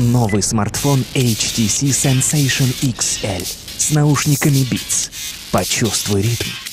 Новый смартфон HTC Sensation XL с наушниками Beats. Почувствуй ритм.